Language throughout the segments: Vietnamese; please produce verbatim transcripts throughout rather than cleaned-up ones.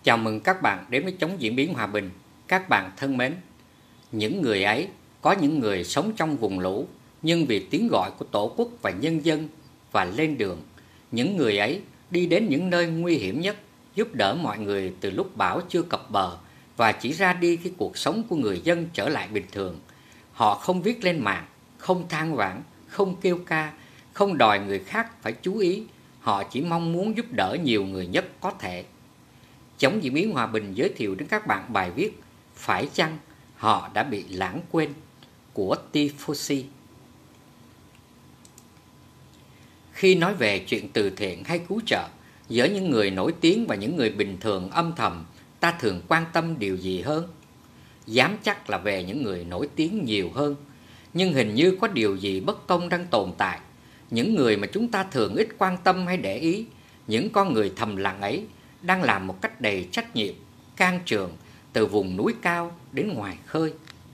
Chào mừng các bạn đến với Chống Diễn biến Hòa bình. Các bạn thân mến, những người ấy, có những người sống trong vùng lũ, nhưng vì tiếng gọi của Tổ quốc và nhân dân và lên đường. Những người ấy đi đến những nơi nguy hiểm nhất, giúp đỡ mọi người từ lúc bão chưa cập bờ và chỉ ra đi khi cuộc sống của người dân trở lại bình thường. Họ không viết lên mạng, không than vãn, không kêu ca, không đòi người khác phải chú ý. Họ chỉ mong muốn giúp đỡ nhiều người nhất có thể. Chống Diễn biến Hòa bình giới thiệu đến các bạn bài viết Phải chăng họ đã bị lãng quên của Tifosi. Khi nói về chuyện từ thiện hay cứu trợ giữa những người nổi tiếng và những người bình thường âm thầm, ta thường quan tâm điều gì hơn? Dám chắc là về những người nổi tiếng nhiều hơn. Nhưng hình như có điều gì bất công đang tồn tại. Những người mà chúng ta thường ít quan tâm hay để ý, những con người thầm lặng ấy, đang làm một cách đầy trách nhiệm, can trường từ vùng núi cao đến ngoài khơi.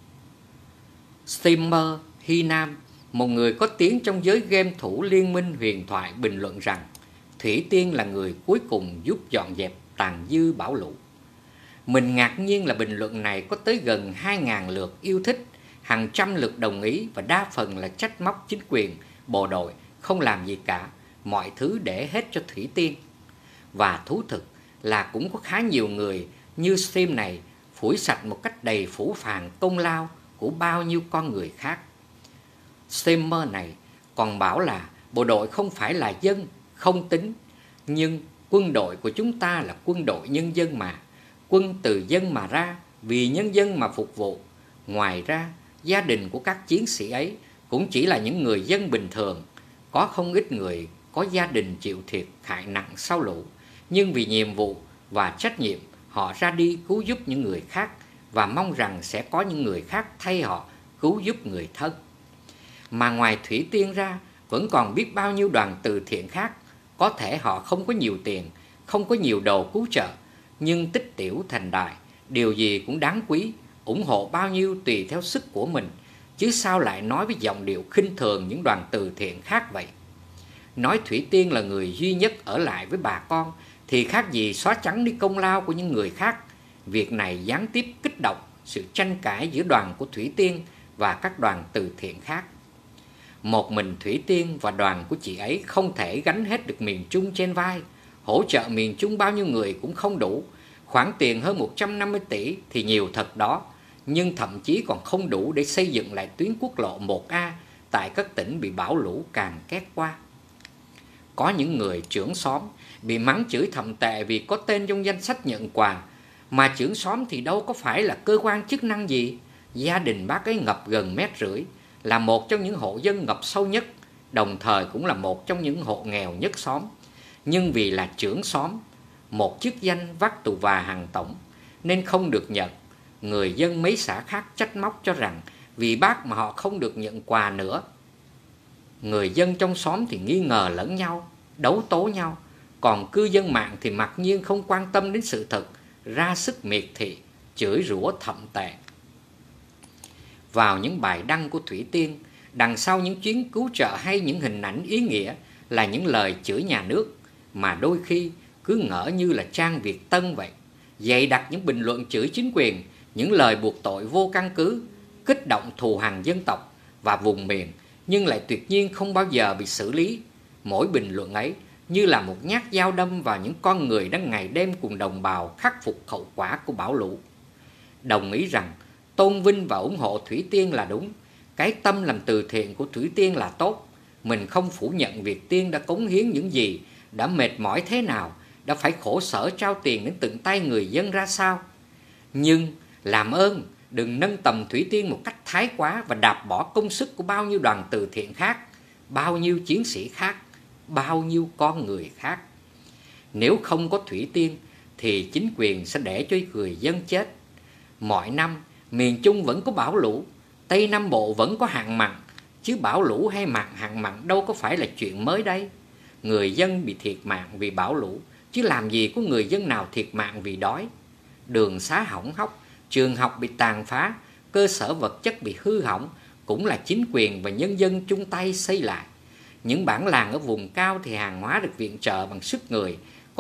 Streamer Hy Nam, một người có tiếng trong giới game thủ Liên minh huyền thoại, bình luận rằng Thủy Tiên là người cuối cùng giúp dọn dẹp tàn dư bão lũ. Mình ngạc nhiên là bình luận này có tới gần hai nghìn lượt yêu thích, hàng trăm lượt đồng ý và đa phần là trách móc chính quyền, bộ đội không làm gì cả, mọi thứ để hết cho Thủy Tiên. Và thú thực là cũng có khá nhiều người như stream này phủi sạch một cách đầy phũ phàng công lao của bao nhiêu con người khác. Streamer này còn bảo là bộ đội không phải là dân, không tính. Nhưng quân đội của chúng ta là quân đội nhân dân mà. Quân từ dân mà ra, vì nhân dân mà phục vụ. Ngoài ra, gia đình của các chiến sĩ ấy cũng chỉ là những người dân bình thường. Có không ít người có gia đình chịu thiệt hại nặng sau lũ, nhưng vì nhiệm vụ và trách nhiệm, họ ra đi cứu giúp những người khác và mong rằng sẽ có những người khác thay họ cứu giúp người thân. Mà ngoài Thủy Tiên ra, vẫn còn biết bao nhiêu đoàn từ thiện khác. Có thể họ không có nhiều tiền, không có nhiều đồ cứu trợ, nhưng tích tiểu thành đại, điều gì cũng đáng quý, ủng hộ bao nhiêu tùy theo sức của mình. Chứ sao lại nói với giọng điệu khinh thường những đoàn từ thiện khác vậy? Nói Thủy Tiên là người duy nhất ở lại với bà con thì khác gì xóa trắng đi công lao của những người khác. Việc này gián tiếp kích động sự tranh cãi giữa đoàn của Thủy Tiên và các đoàn từ thiện khác. Một mình Thủy Tiên và đoàn của chị ấy không thể gánh hết được miền Trung trên vai. Hỗ trợ miền Trung bao nhiêu người cũng không đủ. Khoản tiền hơn một trăm năm mươi tỷ thì nhiều thật đó, nhưng thậm chí còn không đủ để xây dựng lại tuyến quốc lộ một A tại các tỉnh bị bão lũ càn quét qua. Có những người trưởng xóm bị mắng chửi thậm tệ vì có tên trong danh sách nhận quà. Mà trưởng xóm thì đâu có phải là cơ quan chức năng gì. Gia đình bác ấy ngập gần mét rưỡi, là một trong những hộ dân ngập sâu nhất, đồng thời cũng là một trong những hộ nghèo nhất xóm. Nhưng vì là trưởng xóm, một chức danh vác tù và hàng tổng, nên không được nhận. Người dân mấy xã khác trách móc cho rằng vì bác mà họ không được nhận quà nữa. Người dân trong xóm thì nghi ngờ lẫn nhau, đấu tố nhau. Còn cư dân mạng thì mặc nhiên không quan tâm đến sự thật, ra sức miệt thị, chửi rủa thậm tệ. Vào những bài đăng của Thủy Tiên, đằng sau những chuyến cứu trợ hay những hình ảnh ý nghĩa là những lời chửi nhà nước, mà đôi khi cứ ngỡ như là trang Việt Tân vậy. Dày đặt những bình luận chửi chính quyền, những lời buộc tội vô căn cứ, kích động thù hằn dân tộc và vùng miền, nhưng lại tuyệt nhiên không bao giờ bị xử lý. Mỗi bình luận ấy như là một nhát dao đâm vào những con người đang ngày đêm cùng đồng bào khắc phục hậu quả của bão lũ. Đồng ý rằng tôn vinh và ủng hộ Thủy Tiên là đúng, cái tâm làm từ thiện của Thủy Tiên là tốt. Mình không phủ nhận việc Tiên đã cống hiến những gì, đã mệt mỏi thế nào, đã phải khổ sở trao tiền đến tận tay người dân ra sao. Nhưng làm ơn đừng nâng tầm Thủy Tiên một cách thái quá và đạp bỏ công sức của bao nhiêu đoàn từ thiện khác, bao nhiêu chiến sĩ khác, bao nhiêu con người khác. Nếu không có Thủy Tiên thì chính quyền sẽ để cho người dân chết. Mọi năm miền Trung vẫn có bão lũ, Tây Nam Bộ vẫn có hạn mặn, chứ bão lũ hay mặn hạn mặn đâu có phải là chuyện mới đây. Người dân bị thiệt mạng vì bão lũ, chứ làm gì có người dân nào thiệt mạng vì đói. Đường xá hỏng hóc, trường học bị tàn phá, cơ sở vật chất bị hư hỏng, cũng là chính quyền và nhân dân chung tay xây lại. Những bản làng ở vùng cao thì hàng hóa được viện trợ bằng sức người, có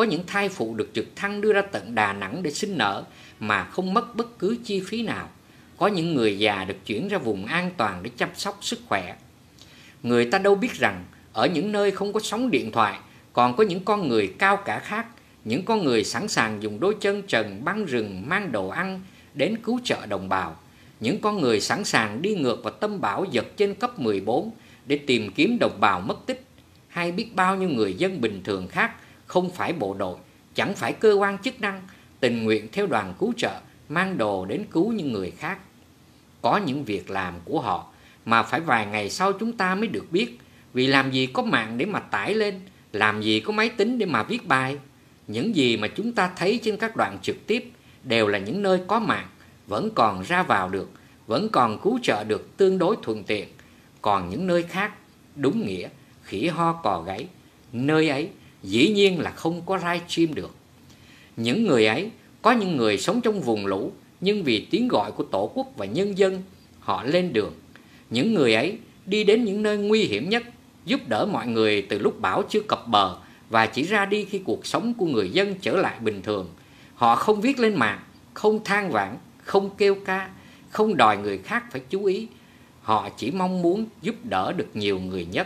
có những thai phụ được trực thăng đưa ra tận Đà Nẵng để sinh nở mà không mất bất cứ chi phí nào. Có những người già được chuyển ra vùng an toàn để chăm sóc sức khỏe. Người ta đâu biết rằng ở những nơi không có sóng điện thoại còn có những con người cao cả khác, những con người sẵn sàng dùng đôi chân trần băng rừng mang đồ ăn đến cứu trợ đồng bào, những con người sẵn sàng đi ngược vào tâm bão giật trên cấp mười bốn để tìm kiếm đồng bào mất tích, hay biết bao nhiêu người dân bình thường khác không phải bộ đội, chẳng phải cơ quan chức năng, tình nguyện theo đoàn cứu trợ mang đồ đến cứu những người khác. Có những việc làm của họ mà phải vài ngày sau chúng ta mới được biết, vì làm gì có mạng để mà tải lên, làm gì có máy tính để mà viết bài. Những gì mà chúng ta thấy trên các đoạn trực tiếp đều là những nơi có mạng, vẫn còn ra vào được, vẫn còn cứu trợ được tương đối thuận tiện. Còn những nơi khác, đúng nghĩa, khỉ ho cò gáy, nơi ấy dĩ nhiên là không có live stream được. Những người ấy, có những người sống trong vùng lũ, nhưng vì tiếng gọi của Tổ quốc và nhân dân, họ lên đường. Những người ấy đi đến những nơi nguy hiểm nhất, giúp đỡ mọi người từ lúc bão chưa cập bờ và chỉ ra đi khi cuộc sống của người dân trở lại bình thường. Họ không viết lên mạng, không than vãn, không kêu ca, không đòi người khác phải chú ý. Họ chỉ mong muốn giúp đỡ được nhiều người nhất.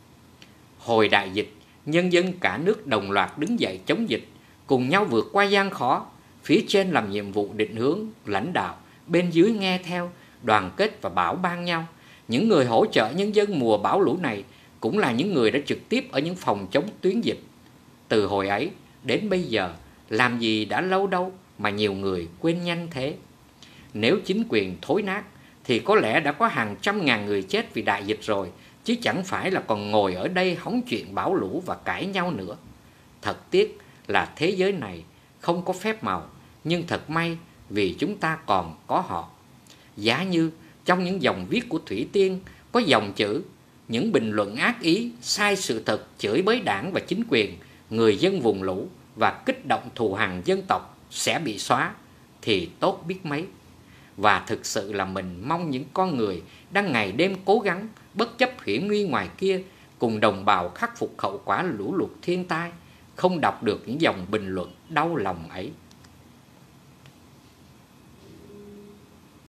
Hồi đại dịch, nhân dân cả nước đồng loạt đứng dậy chống dịch, cùng nhau vượt qua gian khó. Phía trên làm nhiệm vụ định hướng, lãnh đạo, bên dưới nghe theo, đoàn kết và bảo ban nhau. Những người hỗ trợ nhân dân mùa bão lũ này cũng là những người đã trực tiếp ở những phòng chống tuyến dịch. Từ hồi ấy đến bây giờ, làm gì đã lâu đâu mà nhiều người quên nhanh thế. Nếu chính quyền thối nát thì có lẽ đã có hàng trăm ngàn người chết vì đại dịch rồi, chứ chẳng phải là còn ngồi ở đây hóng chuyện bão lũ và cãi nhau nữa. Thật tiếc là thế giới này không có phép màu, nhưng thật may vì chúng ta còn có họ. Giá như trong những dòng viết của Thủy Tiên có dòng chữ những bình luận ác ý, sai sự thật, chửi bới đảng và chính quyền, người dân vùng lũ và kích động thù hằn dân tộc sẽ bị xóa, thì tốt biết mấy. Và thực sự là mình mong những con người đang ngày đêm cố gắng bất chấp hiểm nguy ngoài kia cùng đồng bào khắc phục hậu quả lũ lụt thiên tai không đọc được những dòng bình luận đau lòng ấy.